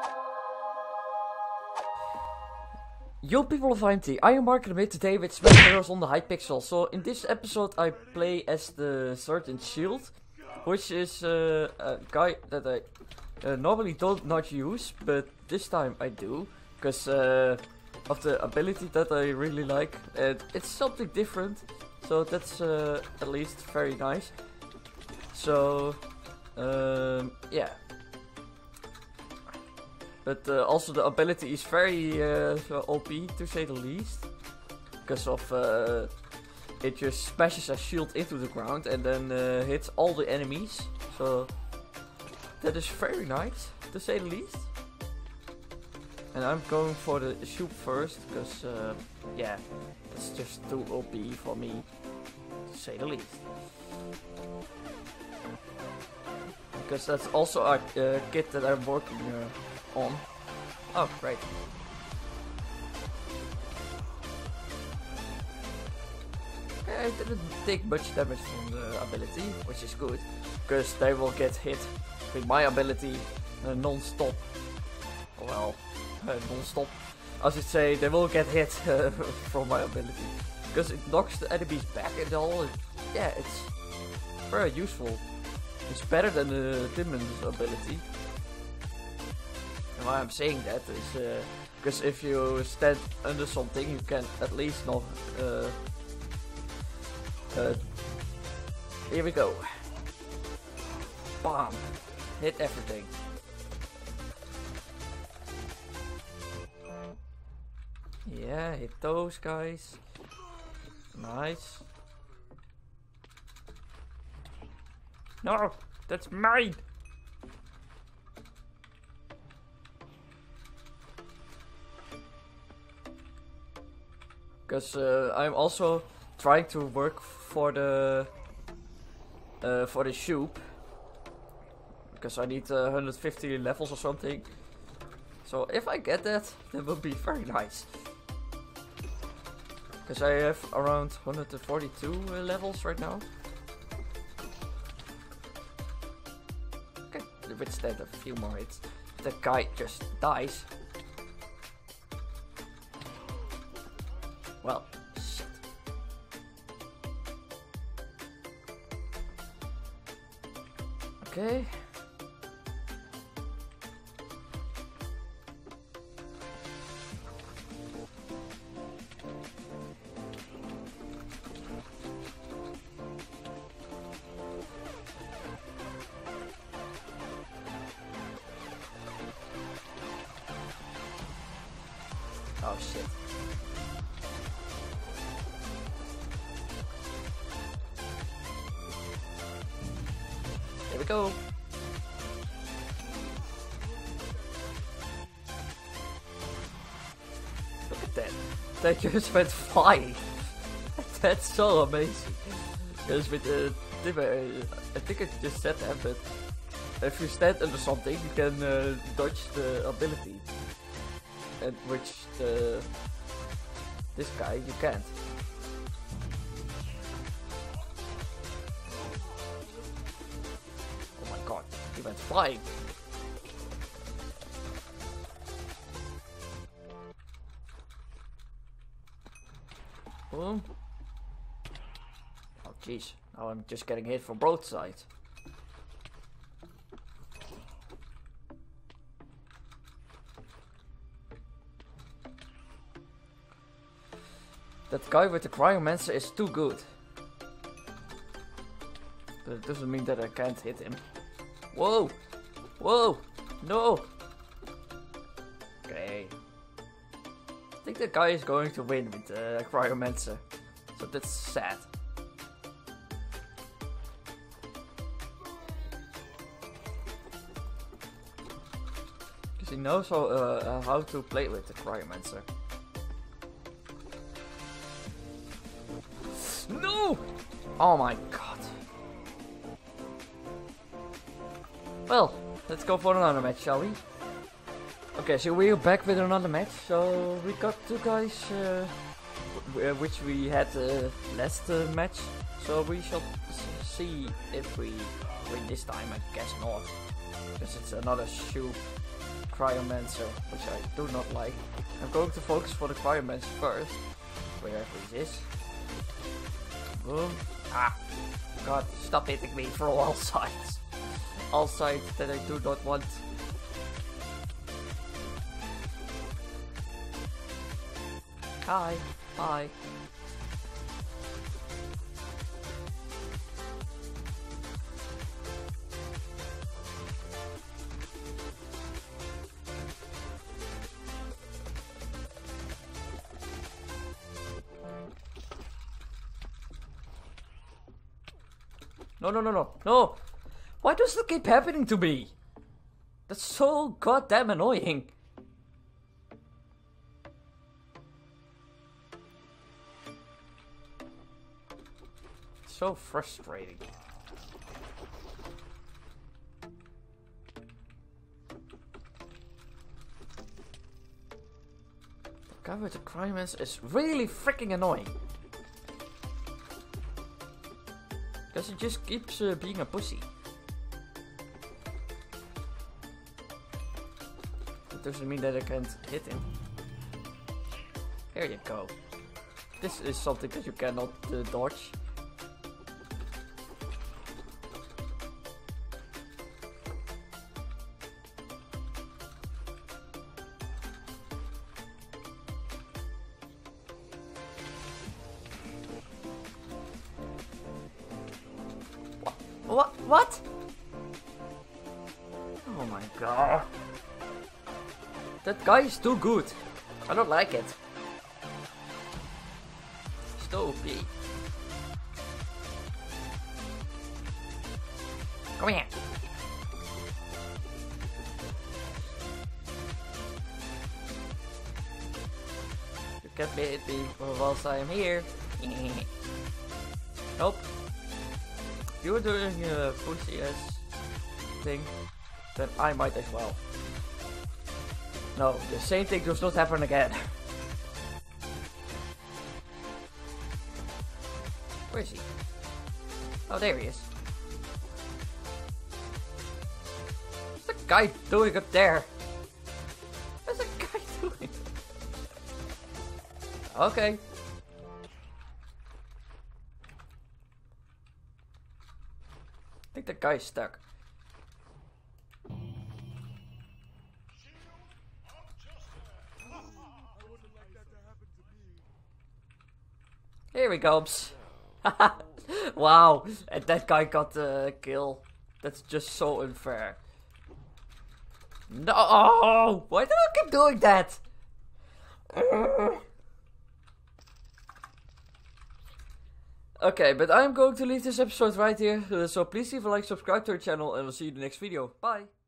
Yo people of IMT, I am Mark and I'm here today with Smash Heroes on the Hypixel. So in this episode I play as the Sword and Shield, which is a guy that I normally don't not use, but this time I do, because of the ability that I really like, and it's something different, so that's at least very nice. So yeah. But also the ability is very OP to say the least, because of it just smashes a shield into the ground and then hits all the enemies. So that is very nice to say the least. And I'm going for the shoot first, because yeah, it's just too OP for me to say the least. Because that's also a kit that I'm working on. Oh, great. I didn't take much damage from the ability, which is good, because they will get hit with my ability non-stop. Well, non-stop. I should say they will get hit from my ability, because it knocks the enemies back and all. Yeah, it's very useful. It's better than the Demon's ability. And why I'm saying that is because if you stand under something, you can at least not. Here we go. Bam! Hit everything. Yeah, hit those guys. Nice. No, that's mine. Because I'm also trying to work for the shoop, because I need 150 levels or something. So if I get that, that will be very nice. Because I have around 142 levels right now. Okay, withstand a few more hits. That guy just dies. Well, shit. Okay. Oh shit. Here we go. Look at that. They just went flying. That's so amazing. Because with the I think I just said that, but if you stand under something, you can dodge the ability. And which this guy you can't. Oh my god, he went flying. Boom. Oh jeez, now I'm just getting hit from both sides. That guy with the Cryomancer is too good. But it doesn't mean that I can't hit him. Whoa! Whoa! No! Okay. I think that guy is going to win with the Cryomancer. So that's sad. Because he knows how to play with the Cryomancer. No! Oh my god. Well, let's go for another match, shall we? Okay, so we're back with another match. So we got two guys which we had last match. So we shall see if we win this time. I guess not, because it's another shoe Cryomancer, which I do not like. I'm going to focus for the Cryomancer first, wherever it is. Boom. Ah! God, stop hitting me from all sides. All sides that I do not want. Hi. Hi. No, no, no, no, no! Why does it keep happening to me? That's so goddamn annoying. So frustrating. The guy with the Cryomancer is really freaking annoying. Because he just keeps being a pussy. That doesn't mean that I can't hit him. There you go. This is something that you cannot dodge. What? Oh my god. That guy is too good. I don't like it. So OP. Come here. You can't hit me whilst I am here. Nope. You're doing a pussy ass thing, then I might as well. No, the same thing does not happen again. Where is he? Oh, there he is. What's the guy doing up there? What's the guy doing? Okay. I think the guy's stuck. Here he comes. Wow, and that guy got the kill. That's just so unfair. No! Why do I keep doing that? Okay, but I'm going to leave this episode right here. So please leave a like, subscribe to our channel, and we'll see you in the next video. Bye!